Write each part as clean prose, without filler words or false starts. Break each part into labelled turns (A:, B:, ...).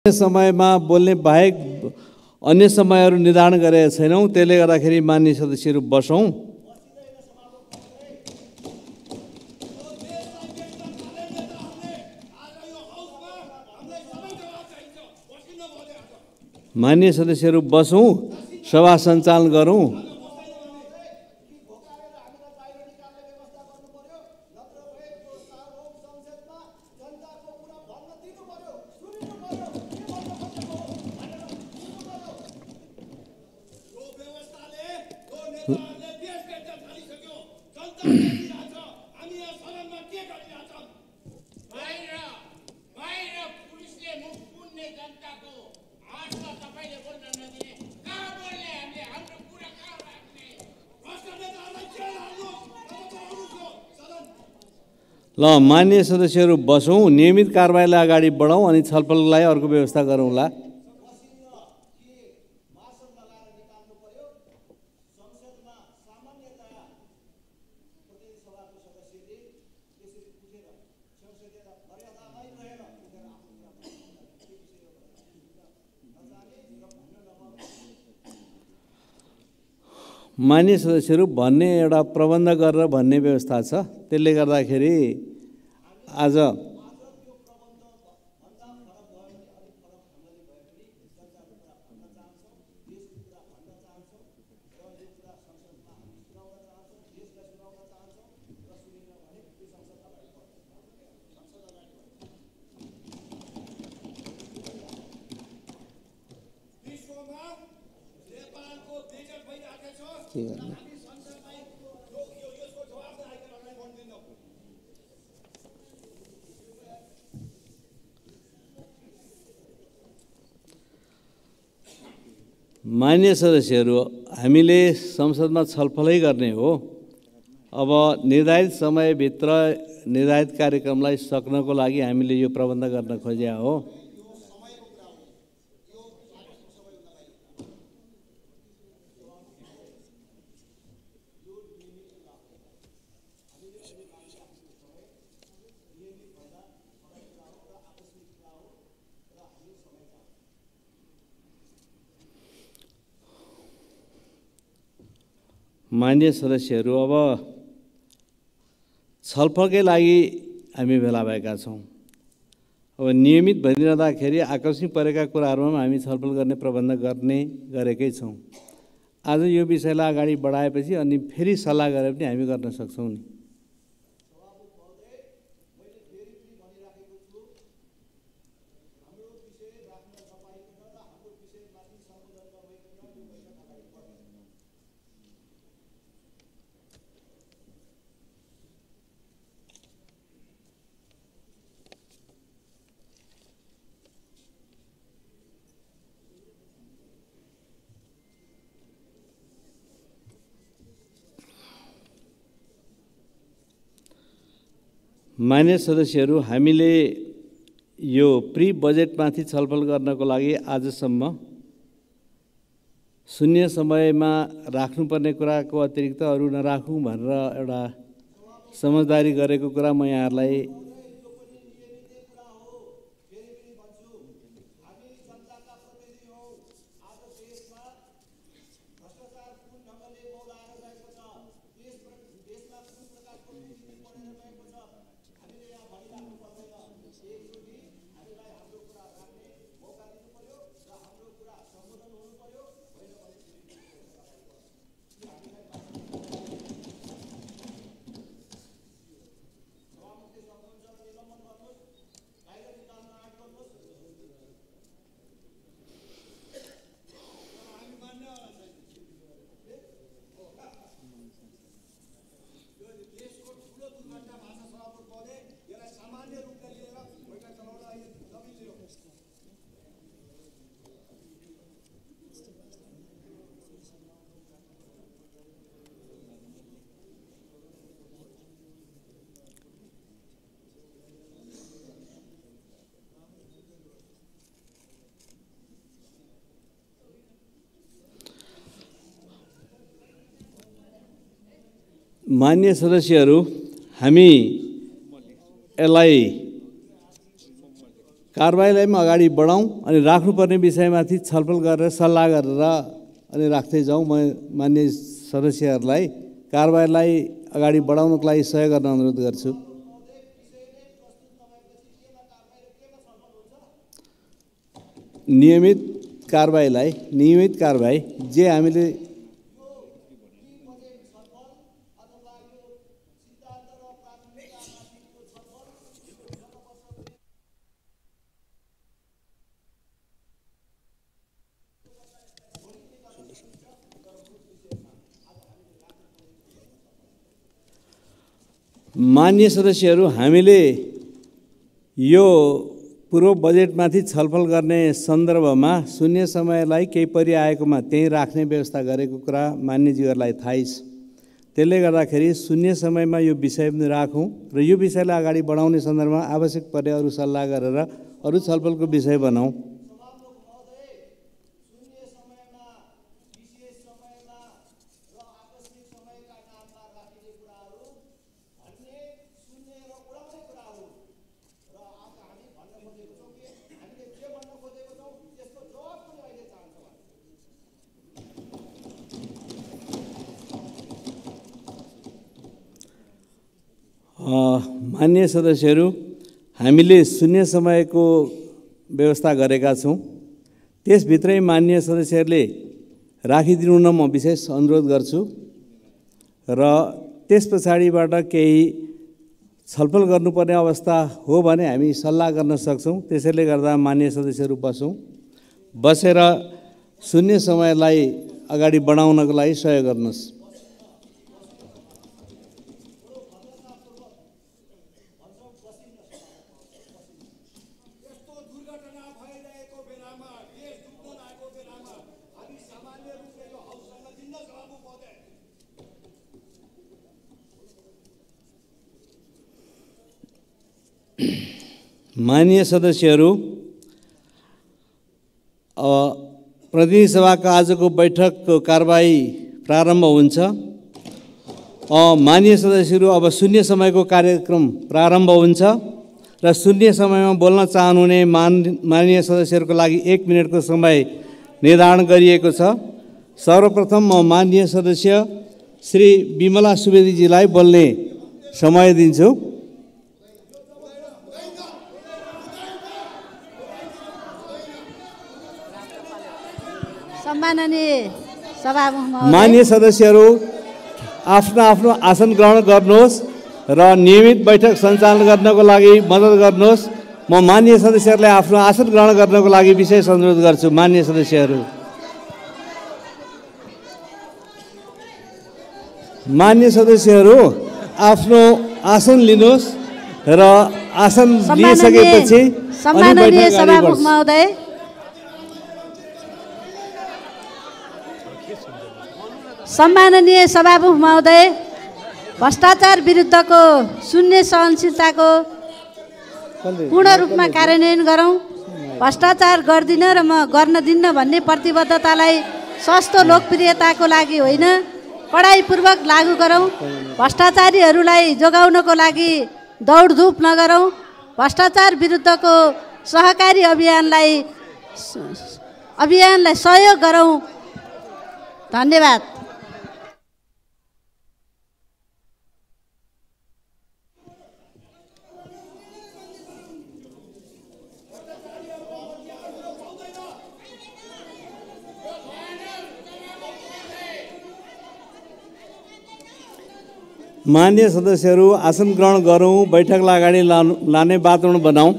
A: समयमा बोल्ने बाहेक अन्य समयहरू निर्धारण गरेका छैनौं। त्यसले गर्दाखेरि माननीय सदस्यहरू बसौं। माननीय सदस्यहरू बसौं, सभा सञ्चालन गरौं। ल माननीय सदस्यहरू बसौं, नियमित कारबाहीलाई अगाडि बढाउँ अनि छलफललाई अर्को व्यवस्था गरौँला। माननीय सदस्यहरू भन्ने एउटा प्रबन्ध गरेर भन्ने व्यवस्था छ। त्यसले गर्दाखेरि आज माननीय सदस्यहरू, हामीले संसदमा छलफलै गर्ने हो। अब निर्धारित समयभित्र निर्धारित कार्यक्रमलाई सक्नको लागि हामीले यो प्रबन्ध गर्न खोजेका हो। माननीय सदस्यहरू, अब छलफलकै लागि हामी भेला भएका छौँ। अब नियमित भइरहँदाखेरि आकस्मिक परेका कुराहरूमा हामी छलफल गर्ने प्रबन्ध गरेकै छौँ। आज यो विषयलाई अगाडि बढाएपछि अनि फेरि सल्लाह गरेर पनि हामी गर्न सक्छौँ नि। मान्य सदस्यहरू, हामीले यो प्री बजेटमाथि छलफल गर्नको लागि आजसम्म शून्य समयमा राख्नुपर्ने कुराको अतिरिक्त अरू नराखौँ भनेर एउटा समझदारी गरेको कुरा म यहाँहरूलाई मान्य सदस्यहरू, हामी यसलाई कारबाहीलाई पनि अगाडि बढाउँ अनि राख्नुपर्ने विषयमाथि छलफल गरेर सल्लाह गरेर अनि राख्दै जाउँ। म मान्य सदस्यहरूलाई कारबाहीलाई अगाडि बढाउनको लागि सहयोग गर्न अनुरोध गर्छु। नियमित कारबाही जे हामीले मान्य सदस्यहरू, हामीले यो पूर्व बजेटमाथि छलफल गर्ने सन्दर्भमा शून्य समयलाई केही परिआएकोमा त्यही राख्ने व्यवस्था गरेको कुरा मान्यज्यूहरूलाई थाहै छ। त्यसले गर्दाखेरि शून्य समयमा यो विषय पनि राखौँ र यो विषयलाई अगाडि बढाउने सन्दर्भमा आवश्यक पर्ने अरू सल्लाह गरेर अरू छलफलको विषय बनाऊँ। मान्य सदस्यहरू, हामीले शून्य समयको व्यवस्था गरेका छौँ। त्यसभित्रै मान्य सदस्यहरूले राखिदिनु न म विशेष अनुरोध गर्छु र त्यस पछाडिबाट केही छलफल गर्नुपर्ने अवस्था हो भने हामी सल्लाह गर्न सक्छौँ। त्यसैले गर्दा मान्य सदस्यहरू बसेर शून्य समयलाई अगाडि बढाउनको लागि सहयोग गर्नुहोस्। माननीय सदस्यहरू, प्रतिनिधि सभाको आजको बैठकको कारबाही प्रारम्भ हुन्छ। माननीय सदस्यहरू, अब शून्य समयको कार्यक्रम प्रारम्भ हुन्छ र शून्य समयमा बोल्न चाहनुहुने माननीय सदस्यहरूको लागि 1 मिनेटको समय निर्धारण गरिएको छ। सर्वप्रथम म माननीय सदस्य श्री विमला सुवेदीजीलाई बोल्ने समय दिन्छु। माननीय सदस्यहरू, आफ्नो आफ्नो आसन ग्रहण गर्नुहोस् र नियमित बैठक सञ्चालन गर्नको लागि मद्दत गर्नुहोस्। म माननीय सदस्यहरूलाई आफ्नो आसन ग्रहण गर्नको लागि विशेष अनुरोध गर्छु। माननीय सदस्यहरू, आफ्नो आसन लिनुहोस् र आसन लिइसकेपछि
B: सम्माननीय सभामुख महोदय, सम्माननीय सभामुख महोदय, भ्रष्टाचार विरुद्धको शून्य सहनशीलताको पूर्ण रूपमा कार्यान्वयन गरौँ। भ्रष्टाचार गर्दिन र म गर्न दिन्न भन्ने प्रतिबद्धतालाई सस्तो लोकप्रियताको लागि होइन, कडाइपूर्वक लागू गरौँ। भ्रष्टाचारीहरूलाई जोगाउनको लागि दौडधुप नगरौँ। भ्रष्टाचार विरुद्धको सहकारी अभियानलाई सहयोग गरौँ। धन्यवाद।
A: मान्य सदस्यहरू, आसन ग्रहण गरौँ, बैठकलाई अगाडि लाने वातावरण बनाऊँ।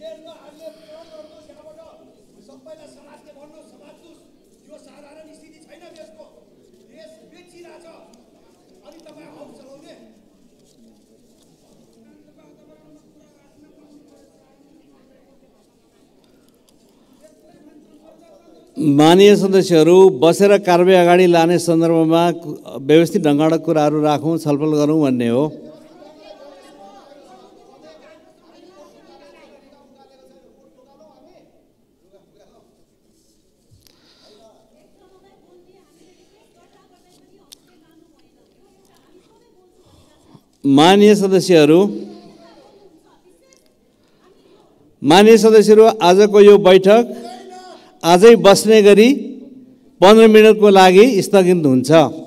A: माननीय सदस्यहरू, बसेर कारबाही अगाडि लाने सन्दर्भमा व्यवस्थित ढङ्गबाट कुराहरू राखौँ, छलफल गरौँ भन्ने हो। माननीय सदस्यहरू, आजको यो बैठक आजै बस्ने गरी 15 मिनटको लागि स्थगित हुन्छ।